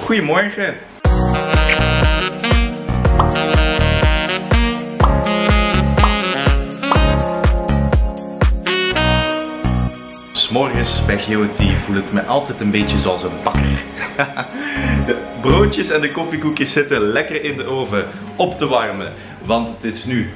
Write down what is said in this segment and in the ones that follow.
Goedemorgen. Morgens bij GOT voel ik me altijd een beetje zoals een bakker. De broodjes en de koffiekoekjes zitten lekker in de oven op te warmen. Want het is nu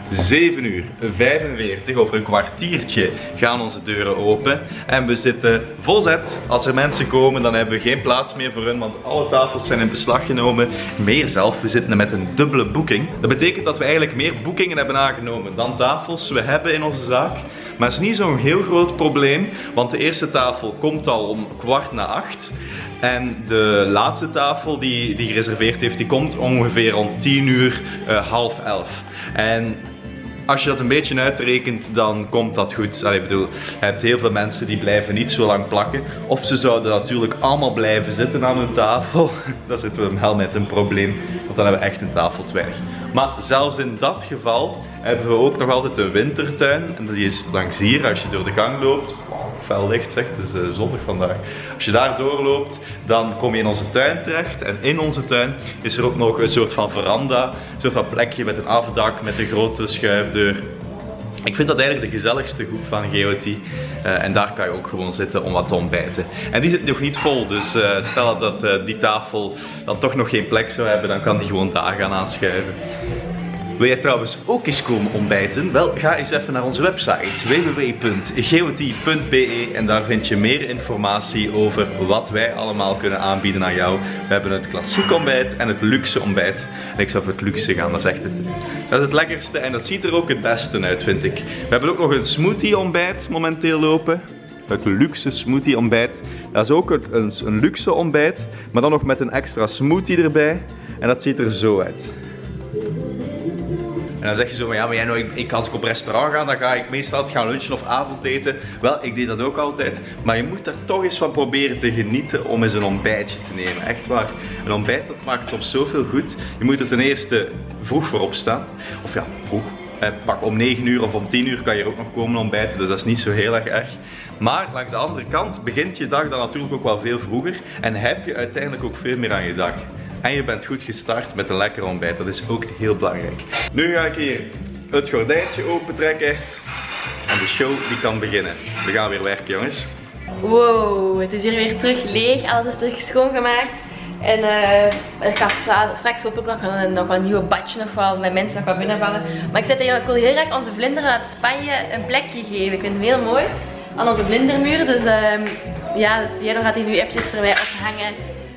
7:45, over een kwartiertje gaan onze deuren open. En we zitten volzet. Als er mensen komen dan hebben we geen plaats meer voor hun, want alle tafels zijn in beslag genomen. Meer zelf, we zitten met een dubbele boeking. Dat betekent dat we eigenlijk meer boekingen hebben aangenomen dan tafels we hebben in onze zaak. Maar het is niet zo'n heel groot probleem, want de eerste tafel komt al om 7:15. En de laatste tafel die gereserveerd heeft, die komt ongeveer rond 10:00, 10:30. En als je dat een beetje uitrekent, dan komt dat goed. Allee, ik bedoel, je hebt heel veel mensen die blijven niet zo lang plakken. Of ze zouden natuurlijk allemaal blijven zitten aan hun tafel. Dan zitten we wel met een probleem, want dan hebben we echt een tafel te weinig. Maar zelfs in dat geval hebben we ook nog altijd de wintertuin. En die is langs hier, als je door de gang loopt. Wow, fel licht zeg, het is zonnig vandaag. Als je daar doorloopt, dan kom je in onze tuin terecht. En in onze tuin is er ook nog een soort van veranda. Een soort van plekje met een afdak, met een grote schuifdeur. Ik vind dat eigenlijk de gezelligste hoek van GOT. En daar kan je ook gewoon zitten om wat te ontbijten. En die zit nog niet vol, dus stel dat die tafel dan toch nog geen plek zou hebben, dan kan die gewoon daar gaan aanschuiven. Wil jij trouwens ook eens komen ontbijten? Wel, ga eens even naar onze website www.got.be en daar vind je meer informatie over wat wij allemaal kunnen aanbieden aan jou. We hebben het klassiek ontbijt en het luxe ontbijt. En ik zou voor het luxe gaan, dat is het lekkerste en dat ziet er ook het beste uit, vind ik. We hebben ook nog een smoothie ontbijt momenteel lopen. Het luxe smoothie ontbijt. Dat is ook een luxe ontbijt, maar dan nog met een extra smoothie erbij. En dat ziet er zo uit. En dan zeg je zo van ja, maar jij nou, als ik op restaurant ga, dan ga ik meestal gaan lunchen of avondeten. Wel, ik deed dat ook altijd. Maar je moet er toch eens van proberen te genieten om eens een ontbijtje te nemen. Echt waar. Een ontbijt dat maakt soms zoveel goed. Je moet er ten eerste vroeg voor opstaan. Of ja, vroeg. Pak om 9:00 of om 10:00 kan je ook nog komen ontbijten, dus dat is niet zo heel erg. Maar langs de andere kant begint je dag dan natuurlijk ook wel veel vroeger. En heb je uiteindelijk ook veel meer aan je dag. En je bent goed gestart met een lekker ontbijt, dat is ook heel belangrijk. Nu ga ik hier het gordijntje opentrekken en de show die kan beginnen. We gaan weer werken, jongens. Wow, het is hier weer terug leeg, alles is terug schoongemaakt. En ik ga straks hopelijk nog een nieuwe badje nog wel bij mensen nog wat binnenvallen. Maar ik wil heel graag onze vlinderen uit Spanje een plekje geven. Ik vind het heel mooi aan onze vlindermuur. Dus ja, dus Jero gaat die nu eventjes erbij ophangen.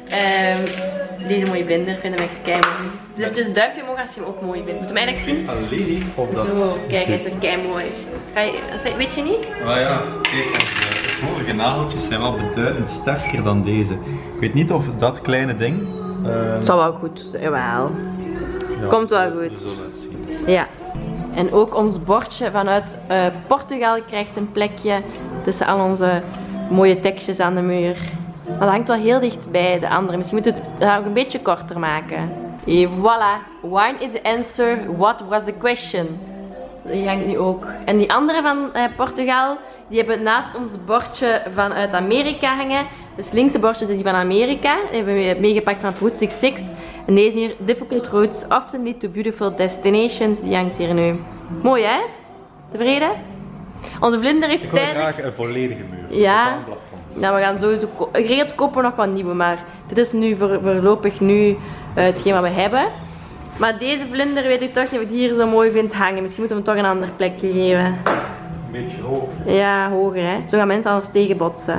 Deze mooie vlinder vinden we echt keimooi. Dus eventjes een duimpje omhoog als je hem ook mooi vindt. Moet je hem eigenlijk zien? Alleen niet op dat... Zo, kijk, hij is er keimooi. Weet je niet? Ah ja, kijk, de vorige nageltjes zijn wel beduidend sterker dan deze. Ik weet niet of dat kleine ding... Het zal wel goed zijn, jawel. Ja, komt wel goed. We zullen het zien. Ja. En ook ons bordje vanuit Portugal krijgt een plekje tussen al onze mooie tekstjes aan de muur. Dat hangt wel heel dicht bij de andere. Misschien moet het ook een beetje korter maken. Et voilà. Wine is the answer. What was the question? Die hangt nu ook. En die andere van Portugal, die hebben naast ons bordje vanuit Amerika hangen. Dus linkse bordjes zijn die van Amerika. Die hebben we meegepakt van Route 66. En deze hier, Difficult Roads Often Lead to Beautiful Destinations. Die hangt hier nu. Mooi hè? Tevreden? Onze vlinder heeft tijdelijk... graag een volledige muur. Ja. Nou, we gaan sowieso geregeld kopen nog wat nieuwe, maar dit is nu voorlopig nu hetgeen wat we hebben. Maar deze vlinder weet ik toch niet of ik die hier zo mooi vind hangen. Misschien moeten we hem toch een ander plekje geven. Een beetje hoger. Ja, hoger hè. Zo gaan mensen anders tegenbotsen.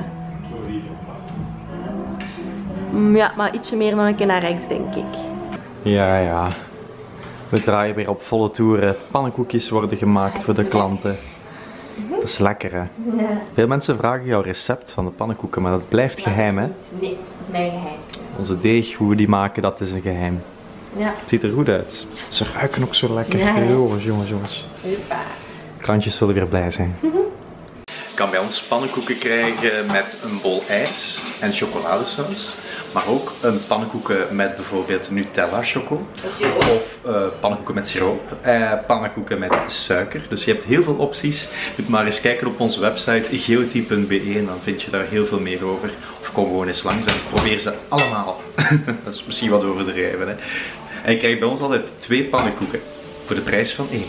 Ja, maar ietsje meer nog een keer naar rechts denk ik. Ja, ja. We draaien weer op volle toeren. Pannenkoekjes worden gemaakt voor de klanten. Dat is lekker hè. Ja. Veel mensen vragen jouw recept van de pannenkoeken, maar dat blijft geheim hè. Nee, dat is mijn geheim. Onze deeg, hoe we die maken, dat is een geheim. Ja. Het ziet er goed uit. Ze ruiken ook zo lekker. Ja. Jongens. Huppa. Klantjes zullen weer blij zijn. Je kan bij ons pannenkoeken krijgen met een bol ijs en chocoladesaus. Maar ook een pannenkoeken met bijvoorbeeld Nutella choco. Of pannenkoeken met siroop. Pannenkoeken met suiker. Dus je hebt heel veel opties. Je moet maar eens kijken op onze website got.be en dan vind je daar heel veel meer over. Of kom gewoon eens langs en probeer ze allemaal. Dat is misschien wat overdreven, hè. En je krijgt bij ons altijd 2 pannenkoeken voor de prijs van 1.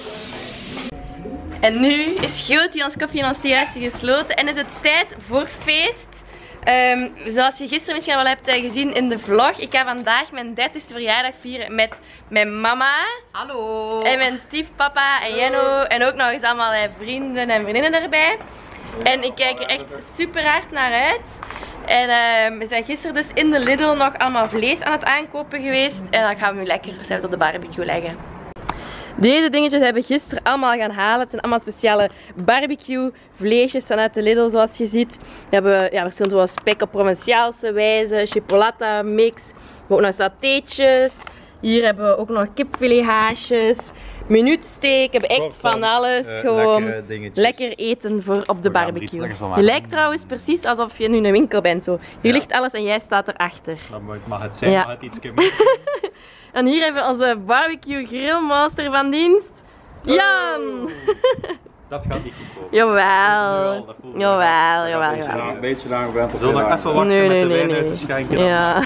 En nu is Grootje ons koffie en ons theehuisje gesloten en is het tijd voor feest. Zoals je gisteren misschien wel hebt gezien in de vlog, ik ga vandaag mijn 30ste verjaardag vieren met mijn mama. Hallo. En mijn stiefpapa en Jenno en ook nog eens allemaal vrienden en vriendinnen erbij. En ik kijk er echt super hard naar uit. En we zijn gisteren dus in de Lidl nog allemaal vlees aan het aankopen geweest. En dan gaan we nu lekker zelfs op de barbecue leggen. Deze dingetjes hebben we gisteren allemaal gaan halen. Het zijn allemaal speciale barbecue vleesjes vanuit de Lidl zoals je ziet. We hebben verschillende zoals spek op Provinciaalse wijze, chipolata mix. We hebben ook nog satéetjes. Hier hebben we ook nog kipfilethaasjes, minuutsteak. We hebben echt van alles. Gewoon lekker eten voor op de barbecue. Je lijkt trouwens precies alsof je nu in een winkel bent. Zo. Hier ligt alles en jij staat erachter. Dat mag het zijn, maar het iets meer. En hier hebben we onze barbecue grillmaster van dienst, Jan! Dat gaat niet goed komen. Jawel. Jawel. Een beetje lang gewend. We zullen nog even wachten met de wijn uit te schenken. Ja.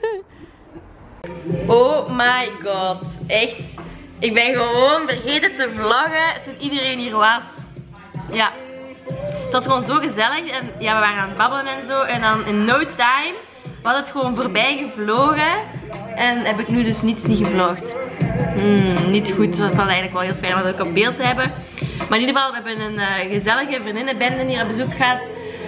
Oh my god. Echt. Ik ben gewoon vergeten te vloggen toen iedereen hier was. Ja. Het was gewoon zo gezellig en ja, we waren aan het babbelen en zo. En dan in no time was het gewoon voorbij gevlogen. En heb ik nu dus niet gevlogd. Niet goed, dat was eigenlijk wel heel fijn om dat ook op beeld te hebben. Maar in ieder geval, we hebben een gezellige vriendinnenbende hier op bezoek gehad.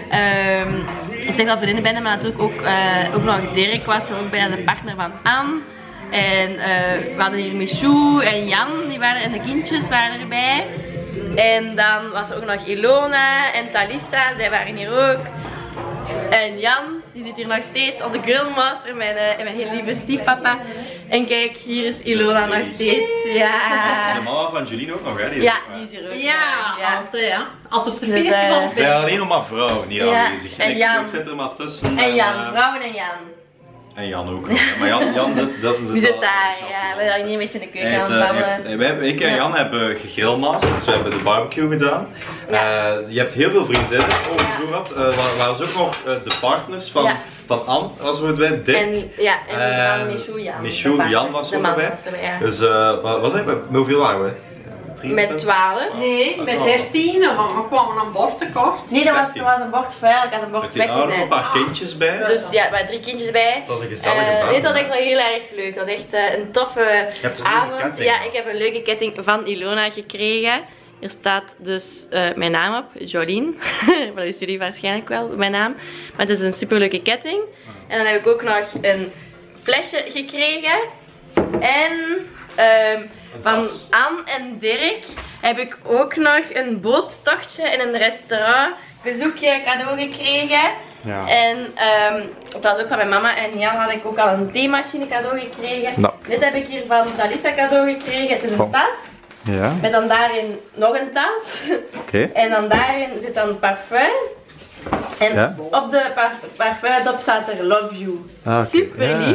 Ik zeg wel vriendinnenbende, maar natuurlijk ook nog Dirk was er ook bij, de partner van Anne. En we hadden hier Michou en Jan, die waren, en de kindjes waren erbij. En dan was er ook nog Ilona en Talissa, zij waren hier ook. En Jan, die zit hier nog steeds als de grillmaster, mijn heel lieve stiefpapa. En kijk, hier is Ilona nog steeds. Ja. De mama van Julien ook nog, hè? Die is hier ook. Ja, altijd, ja. Altijd op de Dus, festival. Ze zijn alleen nog maar vrouwen hier aanwezig. En Jan. Ik zit er maar tussen. En Jan, vrouwen en Jan. En Jan ook nog. Maar Jan Die zit daar, ja. We zijn hier een beetje in de keuken aan het babbelen. Ik en Jan hebben gegrillmasterd, dus we hebben de barbecue gedaan. Je hebt heel veel vriendinnen over had. Waar was ook nog de partners van Anne, als we het weten, Dick. En Michou, Jan. Michou, Jan was er erbij. Dus hoeveel waren we? Met 12? Nee, met 13, want we kwamen een bord tekort. Nee, er was een bord vuil, ik had een bord weggezet. Er waren een paar kindjes bij. Dus ja, er waren 3 kindjes bij. Het was een gezellige band. Dit was echt wel heel erg leuk, het was echt een toffe avond. Ja, ik heb een leuke ketting van Ilona gekregen. Hier staat dus mijn naam op, Jolien. Dat is jullie waarschijnlijk wel, mijn naam. Maar het is een superleuke ketting. En dan heb ik ook nog een flesje gekregen. En van Anne en Dirk heb ik ook nog een boottochtje in een restaurant bezoekje cadeau gekregen. Ja. En dat was ook van mijn mama en Jan had ik ook al een theemachine cadeau gekregen. No. Dit heb ik hier van Talissa cadeau gekregen. Het is een tas. Ja. Met dan daarin nog een tas. Okay. En dan daarin zit dan parfum. En op de parfumdop staat er Love You. Okay. Super lief.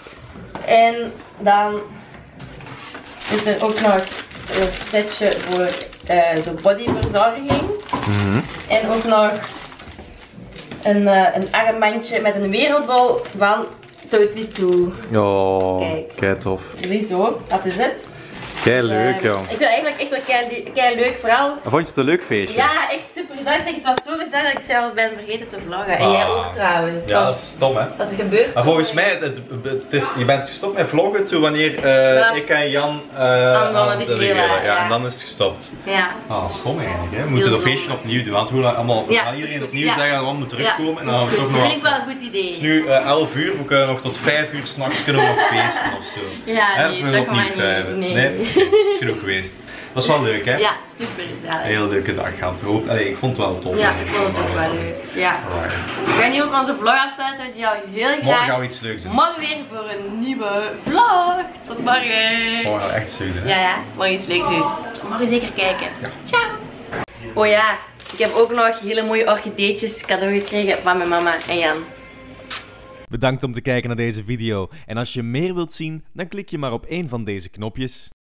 En dan is er ook nog een setje voor de bodyverzorging. En ook nog een armbandje met een wereldbol van Totally Two. Oh, kijk tof. Ziezo, dat is het. Kei leuk, joh. Ik vind het eigenlijk echt wel kei leuk, vooral. Vond je het een leuk feestje? Ja, echt super gezellig. Het was zo gezellig dat ik zelf ben vergeten te vloggen. En jij ook trouwens. Ja, dat is stom, hè? Dat is gebeurd. Maar volgens mij, je bent gestopt met vloggen toen wanneer ik en Jan aan de grillen. Ja, en dan is het gestopt. Ja. Ah, stom eigenlijk, hè? We moeten het feestje opnieuw doen, want hoe lang allemaal iedereen opnieuw zeggen dat we allemaal terugkomen. En dan gaan we toch nog. Dat vind ik wel een goed idee. Het is nu 11 uur, we kunnen nog tot 5 uur 's nachts kunnen we nog feesten of zo. Ja, nee, toch maar niet. Nee. Is genoeg geweest. Dat was wel leuk, hè? Ja, super gezellig. Een hele leuke dag gehad. Ik vond het wel tof. Ja, ik vond het ook wel leuk. Ja. We gaan nu ook onze vlog afsluiten. We zien jou heel graag. Morgen gaan we iets leuks doen. Morgen weer voor een nieuwe vlog. Tot morgen. Morgen gaan we echt leuk doen, hè? Ja, morgen iets leuks doen. Morgen zeker kijken. Ja. Ciao. Oh ja, ik heb ook nog hele mooie orchideetjes cadeau gekregen van mijn mama en Jan. Bedankt om te kijken naar deze video. En als je meer wilt zien, dan klik je maar op een van deze knopjes.